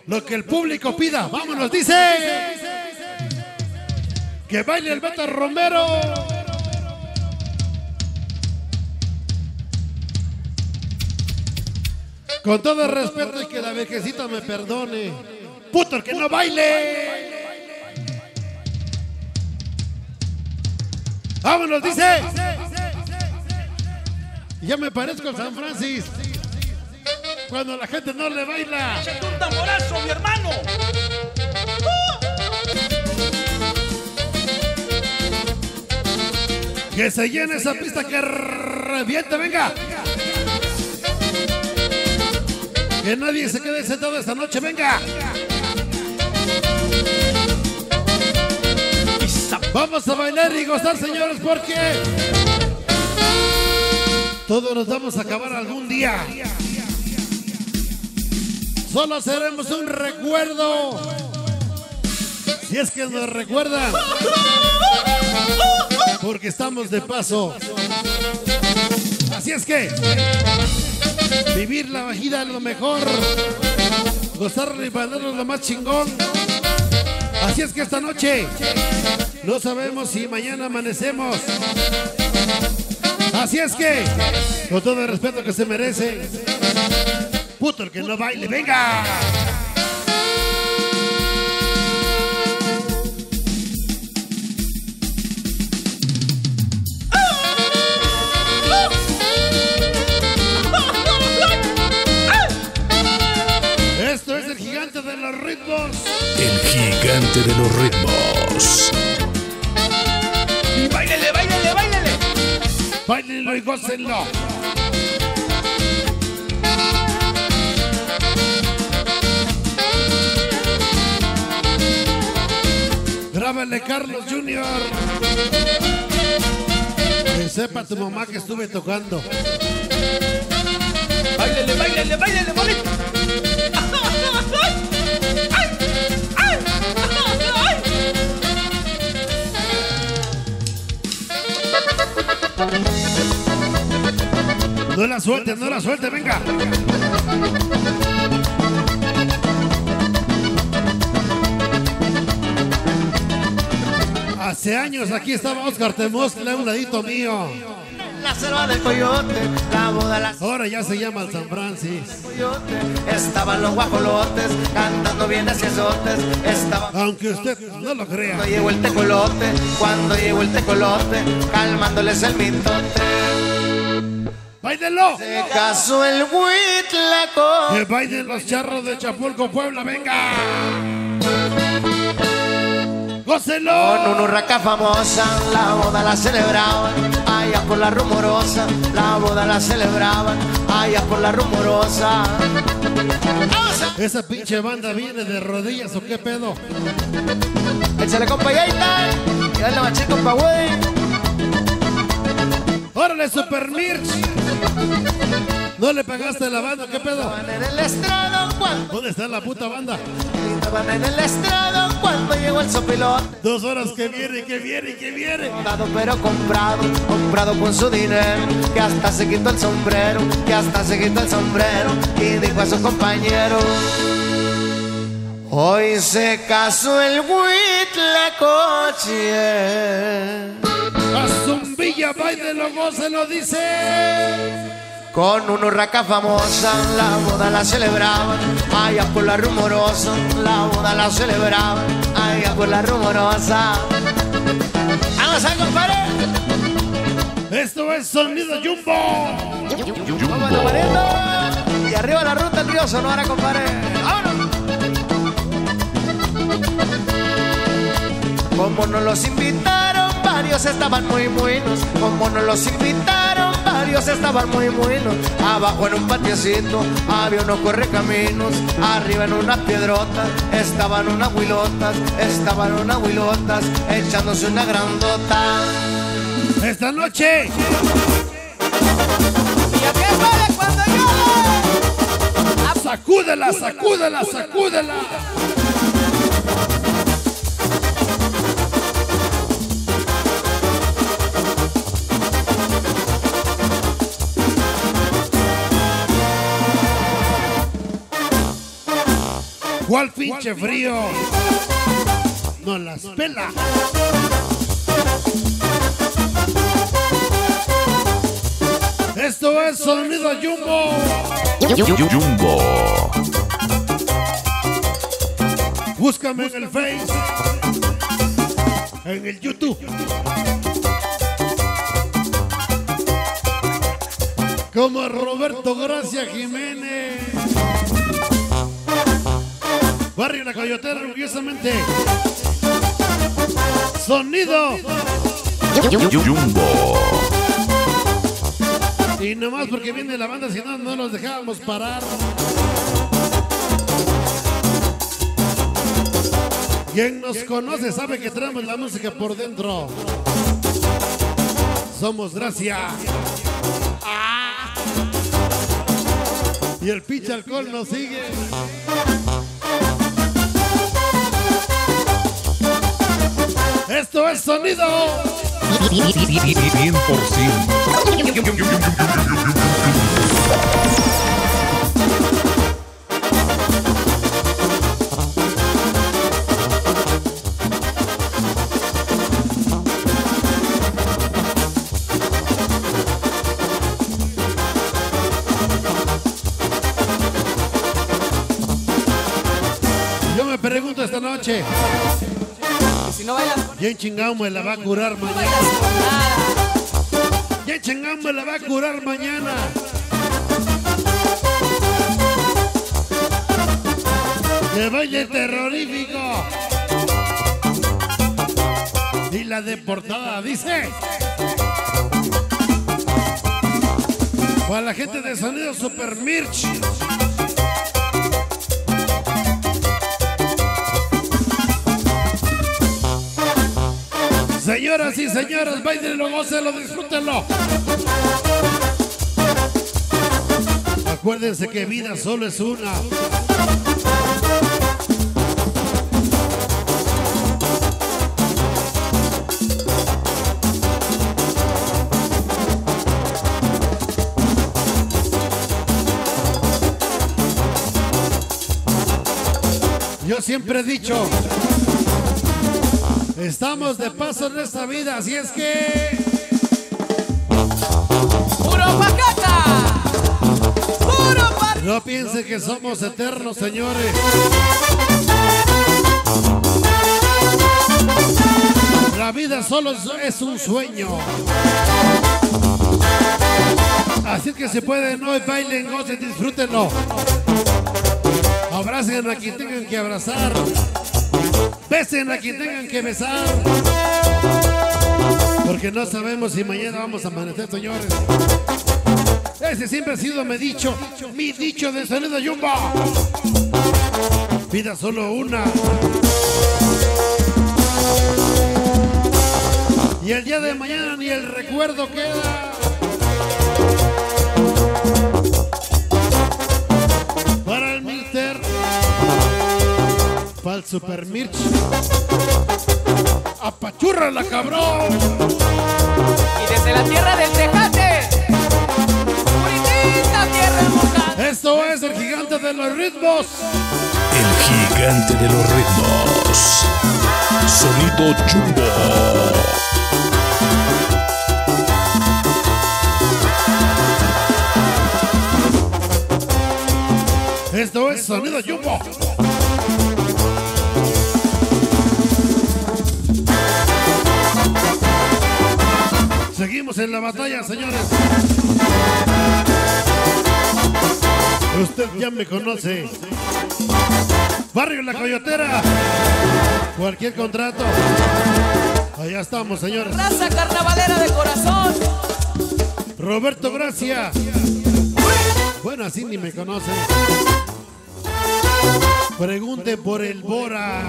lo que el público pida. Vámonos, dice. Que baile el Beto Romero. Con todo el respeto y que la vejecita me perdone. Puto el que no baile. Vámonos, dice. Ya me parezco al San Francis. Cuando la gente no le baila. ¡Échate un tamborazo, mi hermano! Que se llene esa pista, que reviente, venga. Que nadie se quede sentado esta noche, venga. Vamos a bailar y gozar, señores, porque todos nos vamos a acabar algún día. Solo seremos un recuerdo. Si es que nos recuerdan. Porque estamos de paso. Así es que vivir la vida es lo mejor. Gozarlo y bailarlo es lo más chingón. Así es que esta noche no sabemos si mañana amanecemos. Así es que, con todo el respeto que se merece, puto el que no baile, venga. Esto es el gigante de los ritmos. El gigante de los ritmos. ¡Báilele, báilele, báilele! Báilenlo y gócenlo. Grábale, Carlos Junior. Que sepa tu mamá que estuve tocando. ¡Báilele, báilele, báilele, bonito! No la suelte, venga. Hace años aquí estaba Oscar Temoscla a un ladito mío. La selva del coyote, la boda, la Ahora ya se llama el San Francis. coyote. Estaban los guajolotes, cantando bien hacia azotes. Estaban Aunque usted no lo crea. cuando llegó el tecolote, calmándoles el mitote. ¡Báilenlo! Se casó el huitlaco. Que bailen los charros de Chapulco, Puebla, venga. ¡Gócenlo! Con una urraca famosa, la boda la celebraban, allá por la rumorosa, la boda la celebraban, allá por la rumorosa. ¿Esa pinche banda viene de rodillas o qué pedo? Échale compa y ahí está, y dale machín compa güey. ¡Órale, Super Mirch! ¿No le pagaste la banda? ¿Qué pedo? Estaban en el estrado cuando, ¿Dónde está la puta banda? estaban en el estrado cuando llegó el sopilote. 2 horas que viene. Dado pero comprado con su dinero, que hasta se quitó el sombrero, y dijo a sus compañeros: hoy se casó el huitlacoche. A Zumbilla, báilelo, gócenlo, dice. Con una urraca famosa, la boda la celebraban, allá por la rumorosa, la boda la celebraban, allá por la rumorosa. ¡Vamos a compadre! Esto es Sonido Jumbo. ¡Vamos la vareta! Y arriba la ruta el río Sonora, compadre. ¡Vámonos! Como nos los invitaron, varios estaban muy buenos. Como nos los invitaron, varios estaban muy buenos. Abajo en un patiecito había unos correcaminos. Arriba en unas piedrotas estaban unas huilotas, echándose una grandota. Esta noche. ¿Y a qué vale cuando llueve? Sacúdela, sacúdela, sacúdela. ¿Cuál pinche frío? No las pela. Esto es Sonido Jumbo. Jumbo. Búscame en el Face, en el YouTube, como Roberto Gracia Jiménez. Barrio La Coyotera, orgullosamente. Sonido Jumbo. Y nomás porque viene la banda, si no, no los dejábamos parar. Quien nos conoce sabe que traemos la música por dentro. Somos Gracia. ¡Ah! Y el pinche alcohol nos sigue. Esto es Sonido 100%. Yo me pregunto esta noche, Si no bailas, ¿quién chingado me la va a curar mañana? bailas con nada. ¿Quién chingado me la va a curar mañana? De baile terrorífico. Y la de portada dice: para la gente de Sonido Super Mirch. Señoras y señores, bailenlo, gócenlo, disfrútenlo. Acuérdense que vida solo es una. Yo siempre he dicho, estamos de paso en esta vida, así es que ¡Puro pacaca! ¡Puro pacaca! no piensen que somos eternos, señores. La vida solo es un sueño. Así que si pueden hoy, bailen, gocen, disfrútenlo. Abracen a quien tengan que abrazar. Besen a quien tengan que besar. Porque no sabemos si mañana vamos a amanecer, señores. Ese siempre ha sido mi dicho de Sonido Jumbo. Vida solo una. Y el día de mañana ni el recuerdo queda. Para el Mister, para el Super Mirch, apachúrrala, cabrón. Y desde la tierra del Tejate, puritita tierra hermosa. Esto es el gigante de los ritmos. El gigante de los ritmos. Sonido Jumbo. Esto es Sonido Jumbo. Seguimos en la batalla, señores. Usted ya me conoce. Barrio La Coyotera. Cualquier contrato. Allá estamos, señores. Raza carnavalera de corazón. Roberto Gracia. Bueno, así ni me conoce. Pregunte por el Bora.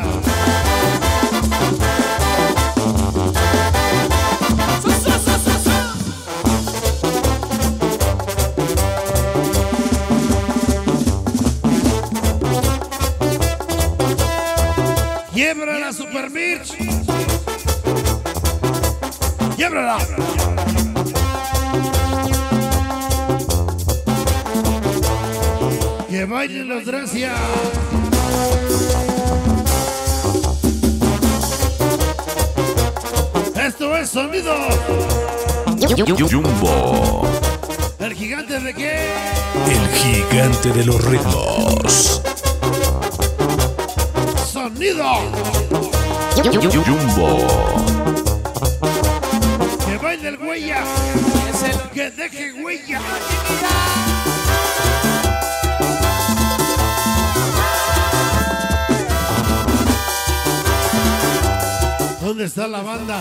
Su, su, su, su, su. ¡Quiebra la Super Mirch! ¡Quiébrala! Que bailen los Gracia. sonido. Jumbo, ¿El gigante de qué? el gigante de los ritmos. Sonido. Jumbo, Que baile el huella. Es el Que deje huella. ¿Dónde está la banda?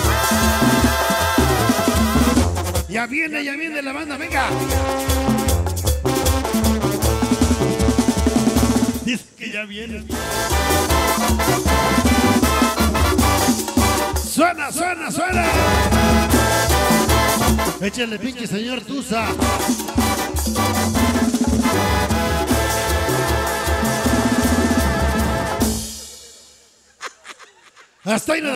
Ya viene la banda, venga. Dice que ya viene. Suena, suena, suena. Échale pinche señor Tusa. Hasta ahí.